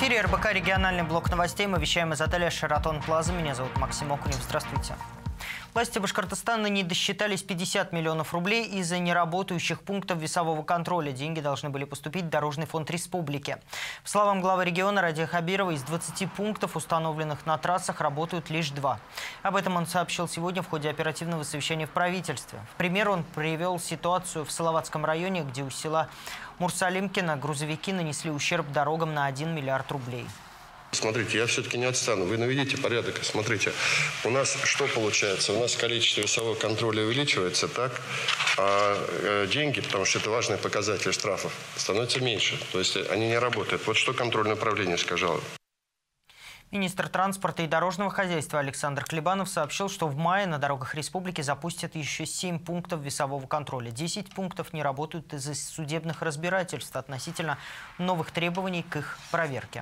эфире РБК «Региональный блок новостей». Мы вещаем из отеля «Шератон Плаза». Меня зовут Максим Окунев. Здравствуйте. Власти Башкортостана не досчитались 50 миллионов рублей из-за неработающих пунктов весового контроля. Деньги должны были поступить в Дорожный фонд республики. По словам главы региона Радия Хабирова, из 20 пунктов, установленных на трассах, работают лишь 2. Об этом он сообщил сегодня в ходе оперативного совещания в правительстве. В пример он привел ситуацию в Салаватском районе, где у села Мурсалимкино грузовики нанесли ущерб дорогам на 1 миллиард рублей. Смотрите, я все-таки не отстану. Вы наведите порядок. Смотрите, у нас что получается? У нас количество весового контроля увеличивается, так? А деньги, потому что это важный показатель штрафов, становятся меньше. То есть они не работают. Вот что контрольное управление сказало. Министр транспорта и дорожного хозяйства Александр Клебанов сообщил, что в мае на дорогах республики запустят еще 7 пунктов весового контроля. 10 пунктов не работают из-за судебных разбирательств относительно новых требований к их проверке.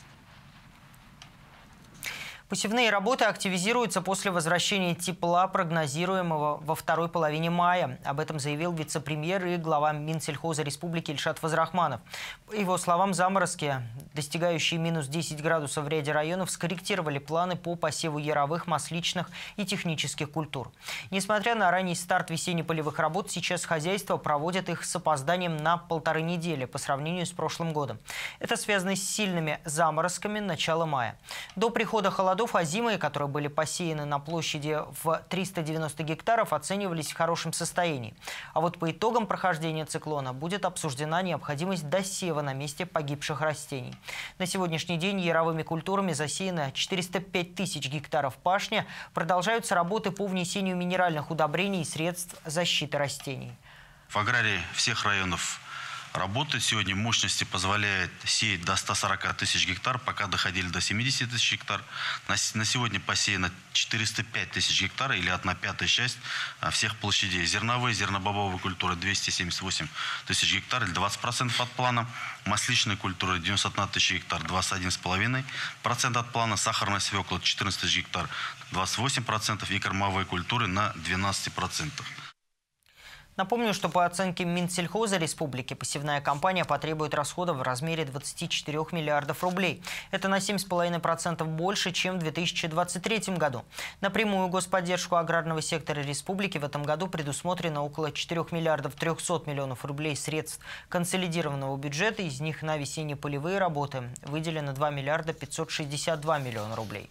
Посевные работы активизируются после возвращения тепла, прогнозируемого во второй половине мая. Об этом заявил вице-премьер и глава Минсельхоза Республики Ильшат Фазрахманов. По его словам, заморозки, достигающие минус 10 градусов в ряде районов, скорректировали планы по посеву яровых, масличных и технических культур. Несмотря на ранний старт весенне-полевых работ, сейчас хозяйство проводит их с опозданием на 1,5 недели по сравнению с прошлым годом. Это связано с сильными заморозками начала мая. До прихода холодов озимые, которые были посеяны на площади в 390 гектаров, оценивались в хорошем состоянии. А вот по итогам прохождения циклона будет обсуждена необходимость досева на месте погибших растений. На сегодняшний день яровыми культурами засеяно 405 тысяч гектаров пашни. Продолжаются работы по внесению минеральных удобрений и средств защиты растений. В аграрии всех районов работает. Сегодня мощности позволяет сеять до 140 тысяч гектар, пока доходили до 70 тысяч гектар. На сегодня посеяно 405 тысяч гектар, или 1/5 часть всех площадей. Зерновые, зернобобовые культуры 278 тысяч гектар, или 20% от плана. Масличные культуры 91 тысяча гектар, 21,5% от плана. Сахарная свекла 14 тысяч гектар, 28%. И кормовые культуры на 12%. Напомню, что по оценке Минсельхоза Республики посевная кампания потребует расходов в размере 24 миллиардов рублей. Это на 7,5% больше, чем в 2023 году. На прямую господдержку аграрного сектора республики в этом году предусмотрено около 4 миллиардов 300 миллионов рублей средств консолидированного бюджета. Из них на весенне-полевые работы выделено 2 миллиарда 562 миллиона рублей.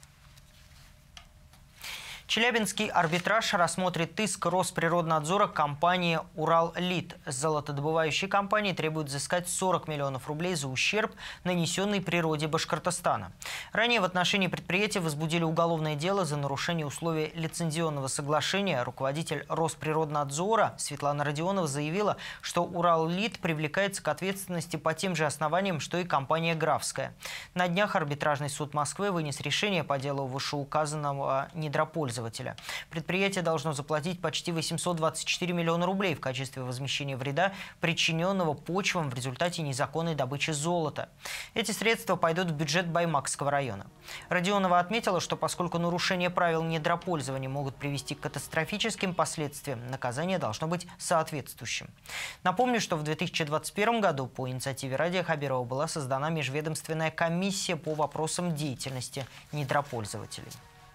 Челябинский арбитраж рассмотрит иск Росприроднадзора компании «Урал-Лит». Золотодобывающие компании требуют взыскать 40 миллионов рублей за ущерб, нанесенный природе Башкортостана. Ранее в отношении предприятия возбудили уголовное дело за нарушение условий лицензионного соглашения. Руководитель Росприроднадзора Светлана Родионова заявила, что «Урал-Лит» привлекается к ответственности по тем же основаниям, что и компания «Графская». На днях арбитражный суд Москвы вынес решение по делу вышеуказанного недропользователя. Предприятие должно заплатить почти 824 миллиона рублей в качестве возмещения вреда, причиненного почвам в результате незаконной добычи золота. Эти средства пойдут в бюджет Баймакского района. Родионова отметила, что поскольку нарушения правил недропользования могут привести к катастрофическим последствиям, наказание должно быть соответствующим. Напомню, что в 2021 году по инициативе Радия Хабирова была создана межведомственная комиссия по вопросам деятельности недропользователей.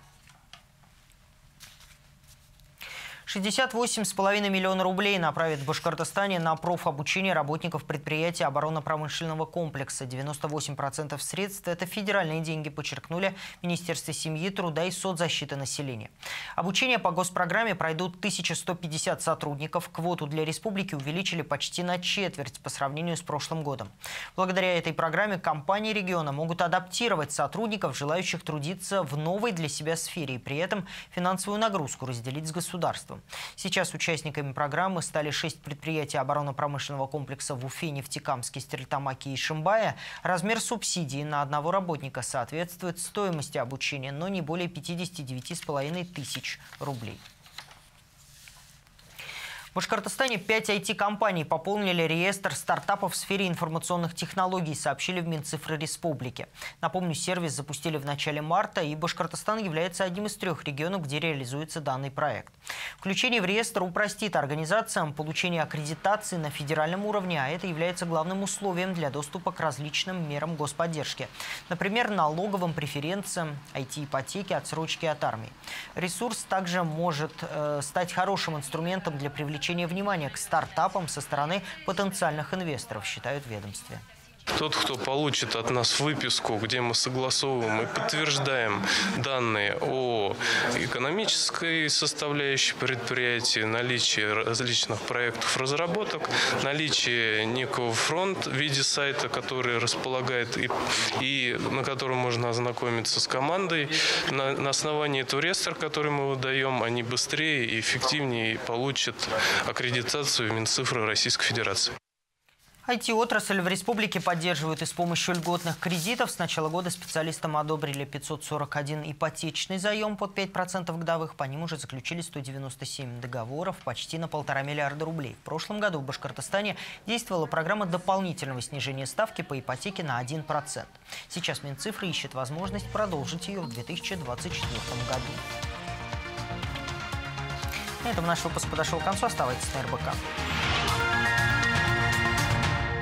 68,5 миллиона рублей направят в Башкортостане на профобучение работников предприятия оборонно-промышленного комплекса. 98% средств – это федеральные деньги, подчеркнули в Министерстве семьи, труда и соцзащиты населения. Обучение по госпрограмме пройдут 1150 сотрудников. Квоту для республики увеличили почти на четверть по сравнению с прошлым годом. Благодаря этой программе компании региона могут адаптировать сотрудников, желающих трудиться в новой для себя сфере, и при этом финансовую нагрузку разделить с государством. Сейчас участниками программы стали 6 предприятий оборонно-промышленного комплекса в Уфе, Нефтекамске, Стерлитамаке и Ишимбае. Размер субсидии на одного работника соответствует стоимости обучения, но не более 59,5 тысяч рублей. В Башкортостане 5 IT-компаний пополнили реестр стартапов в сфере информационных технологий, сообщили в Минцифры Республики. Напомню, сервис запустили в начале марта, и Башкортостан является одним из 3 регионов, где реализуется данный проект. Включение в реестр упростит организациям получение аккредитации на федеральном уровне, а это является главным условием для доступа к различным мерам господдержки. Например, налоговым преференциям, IT-ипотеке, отсрочке от армии. Ресурс также может стать хорошим инструментом для привлечения внимания к стартапам со стороны потенциальных инвесторов, считают в ведомстве. Тот, кто получит от нас выписку, где мы согласовываем и подтверждаем данные о экономической составляющей предприятия, наличии различных проектов, разработок, наличии некого фронта в виде сайта, который располагает и на котором можно ознакомиться с командой, на основании этого реестра, который мы выдаем, они быстрее и эффективнее получат аккредитацию в Минцифры Российской Федерации. IT-отрасль в республике поддерживают и с помощью льготных кредитов. С начала года специалистам одобрили 541 ипотечный заем под 5% годовых. По ним уже заключили 197 договоров, почти на 1,5 миллиарда рублей. В прошлом году в Башкортостане действовала программа дополнительного снижения ставки по ипотеке на 1%. Сейчас Минцифры ищет возможность продолжить ее в 2024 году. На этом наш выпуск подошел к концу. Оставайтесь на РБК.